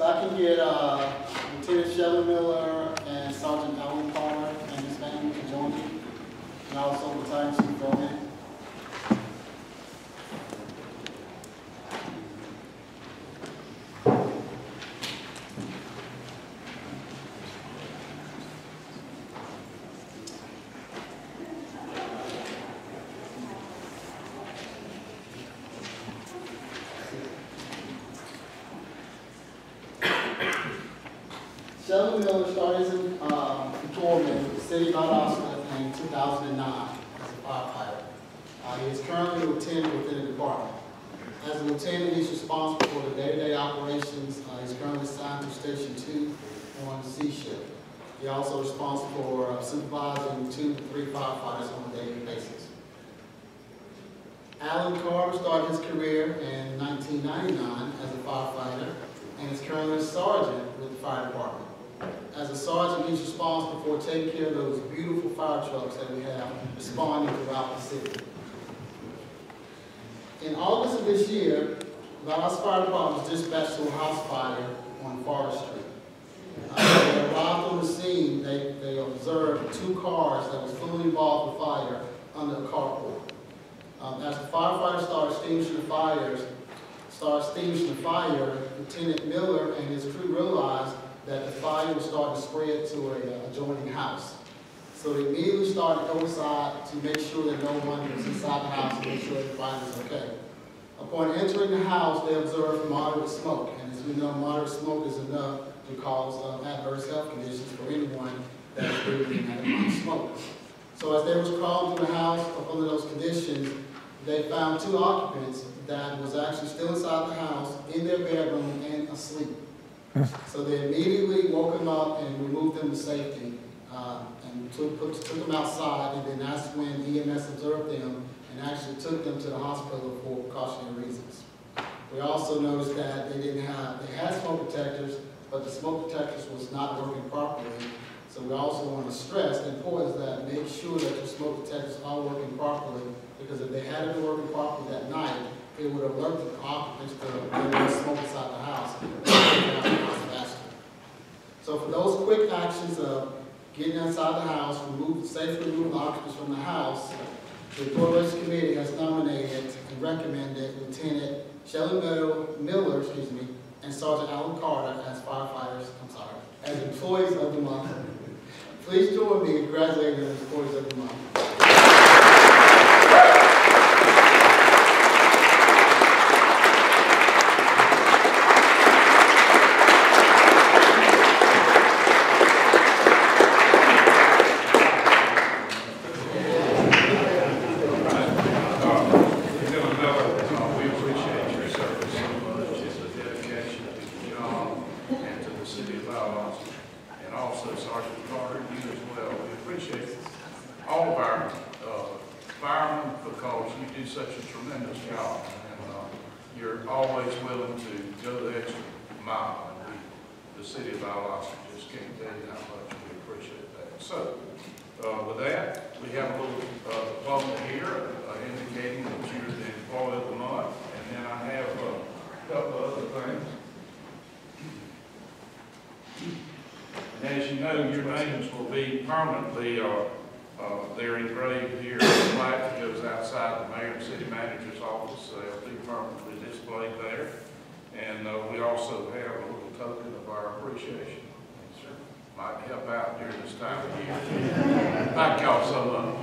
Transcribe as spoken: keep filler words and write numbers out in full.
I can get uh, Lieutenant Shelley Miller and Sergeant Alan Carter and his family to join me, and also Battalion Chief Quarterman. Shelley Miller started as a uh, patrolman with the city of Valdosta in two thousand nine as a firefighter. Uh, he is currently a lieutenant within the department. As a lieutenant, he's responsible for the day-to-day operations. Uh, he's currently assigned to Station two on the C shift. He's also responsible for uh, supervising two to three firefighters on a daily basis. Alan Carter started his career in nineteen ninety-nine as a firefighter and is currently a sergeant with the fire department. As a sergeant, he's responsible for taking care of those beautiful fire trucks that we have responding throughout the city. In August of this year, Valdosta Fire Department was dispatched to a house fire on Forest Street. Uh, they arrived on the scene, they, they observed two cars that was fully involved with fire under a carport. Um, as the firefighters started extinguishing the fires, started extinguishing the fire, Lieutenant Miller and his crew realized that the fire was starting to spread to a adjoining house. So they immediately started to go inside to make sure that no one was inside the house to make sure everybody was okay. Upon entering the house, they observed moderate smoke, and as we know, moderate smoke is enough to cause uh, adverse health conditions for anyone that is breathing that amount of smoke. So as they was crawling through the house up under those conditions, they found two occupants that was actually still inside the house, in their bedroom, and asleep. So they immediately woke them up and removed them to safety, uh, and took, put, took them outside, and then that's when E M S observed them and actually took them to the hospital for precautionary reasons. We also noticed that they didn't have, they had smoke detectors, but the smoke detectors was not working properly. So we also want to stress the importance that make sure that your smoke detectors are working properly, because if they hadn't been working properly that night, it would alert the occupants to when there was smoke inside the house. So for those quick actions of getting inside the house, remove, safely remove the occupants from the house, the Authorities Committee has nominated and recommended Lieutenant Shelley Miller, excuse me, and Sergeant Alan Carter as firefighters, I'm sorry, as employees of the month. Please join me in congratulating them as employees of the month. Such a tremendous job, and uh, you're always willing to go the extra mile, and we, the city of Valdosta, just can't tell you how much we appreciate that. So, uh, with that, we have a little uh, diploma here uh, indicating that you're the employee of the month, and then I have uh, a couple of other things. And as you know, your names will be permanently uh, Uh, they're engraved here in the plaque that goes outside the mayor and city manager's office. So they'll be permanently displayed there. And uh, we also have a little token of our appreciation. Sure. Might help out during this time of year. Thank y'all so much.